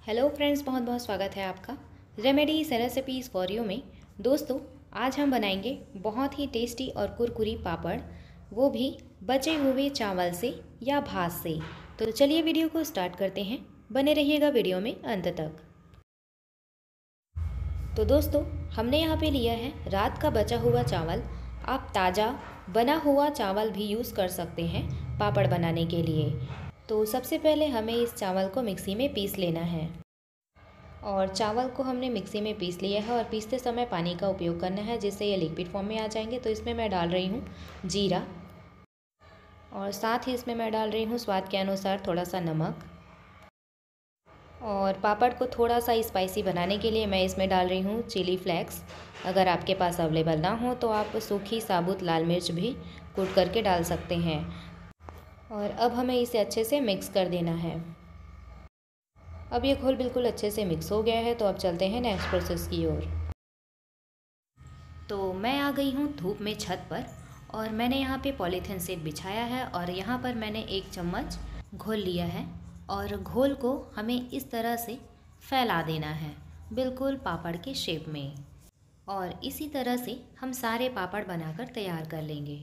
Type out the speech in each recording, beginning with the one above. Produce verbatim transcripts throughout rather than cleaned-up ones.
Hello friends, बहुत बहुत स्वागत है आपका रेमेडीज रेसिपीज़ फॉर यू में। दोस्तों, आज हम बनाएंगे बहुत ही टेस्टी और कुरकुरी पापड़, वो भी बचे हुए चावल से या भात से। तो चलिए वीडियो को स्टार्ट करते हैं, बने रहिएगा वीडियो में अंत तक। तो दोस्तों, हमने यहाँ पे लिया है रात का बचा हुआ चावल। आप ताज़ा बना हुआ चावल भी यूज़ कर सकते हैं पापड़ बनाने के लिए। तो सबसे पहले हमें इस चावल को मिक्सी में पीस लेना है। और चावल को हमने मिक्सी में पीस लिया है और पीसते समय पानी का उपयोग करना है, जिससे ये लिक्विड फॉर्म में आ जाएंगे। तो इसमें मैं डाल रही हूँ जीरा और साथ ही इसमें मैं डाल रही हूँ स्वाद के अनुसार थोड़ा सा नमक। और पापड़ को थोड़ा सा स्पाइसी बनाने के लिए मैं इसमें डाल रही हूँ चिली फ्लेक्स। अगर आपके पास अवेलेबल ना हो तो आप सूखी साबुत लाल मिर्च भी कूट करके डाल सकते हैं। और अब हमें इसे अच्छे से मिक्स कर देना है। अब ये घोल बिल्कुल अच्छे से मिक्स हो गया है, तो अब चलते हैं नेक्स्ट प्रोसेस की ओर। तो मैं आ गई हूँ धूप में छत पर और मैंने यहाँ पे पॉलीथीन शीट बिछाया है और यहाँ पर मैंने एक चम्मच घोल लिया है और घोल को हमें इस तरह से फैला देना है, बिल्कुल पापड़ के शेप में। और इसी तरह से हम सारे पापड़ बनाकर तैयार कर लेंगे।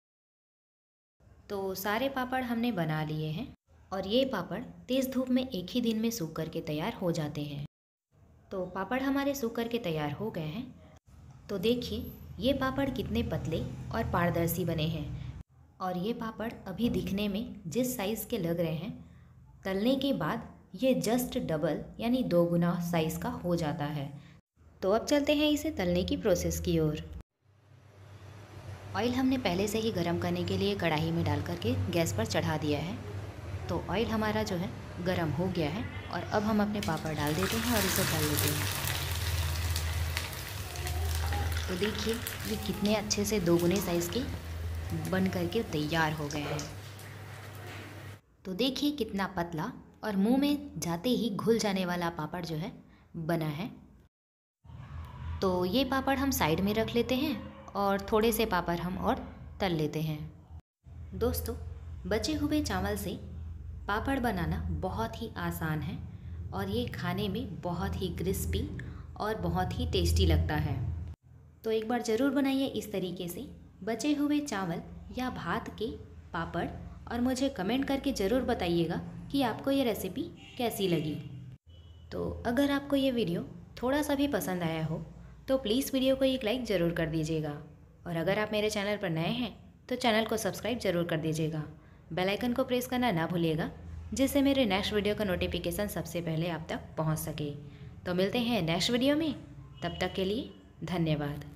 तो सारे पापड़ हमने बना लिए हैं और ये पापड़ तेज़ धूप में एक ही दिन में सूख करके तैयार हो जाते हैं। तो पापड़ हमारे सूख करके तैयार हो गए हैं। तो देखिए ये पापड़ कितने पतले और पारदर्शी बने हैं। और ये पापड़ अभी दिखने में जिस साइज़ के लग रहे हैं, तलने के बाद ये जस्ट डबल यानी दो गुना साइज़ का हो जाता है। तो अब चलते हैं इसे तलने की प्रोसेस की ओर। ऑयल हमने पहले से ही गर्म करने के लिए कढ़ाई में डाल करके गैस पर चढ़ा दिया है। तो ऑयल हमारा जो है गरम हो गया है और अब हम अपने पापड़ डाल देते हैं और इसे तल लेते हैं। तो देखिए ये कितने अच्छे से दोगुने साइज़ के बन करके तैयार हो गए हैं। तो देखिए कितना पतला और मुंह में जाते ही घुल जाने वाला पापड़ जो है बना है। तो ये पापड़ हम साइड में रख लेते हैं और थोड़े से पापड़ हम और तल लेते हैं। दोस्तों, बचे हुए चावल से पापड़ बनाना बहुत ही आसान है और ये खाने में बहुत ही क्रिस्पी और बहुत ही टेस्टी लगता है। तो एक बार ज़रूर बनाइए इस तरीके से बचे हुए चावल या भात के पापड़ और मुझे कमेंट करके ज़रूर बताइएगा कि आपको ये रेसिपी कैसी लगी। तो अगर आपको ये वीडियो थोड़ा सा भी पसंद आया हो तो प्लीज़ वीडियो को एक लाइक ज़रूर कर दीजिएगा। और अगर आप मेरे चैनल पर नए हैं तो चैनल को सब्सक्राइब ज़रूर कर दीजिएगा। बेल आइकन को प्रेस करना ना भूलिएगा, जिससे मेरे नेक्स्ट वीडियो का नोटिफिकेशन सबसे पहले आप तक पहुंच सके। तो मिलते हैं नेक्स्ट वीडियो में, तब तक के लिए धन्यवाद।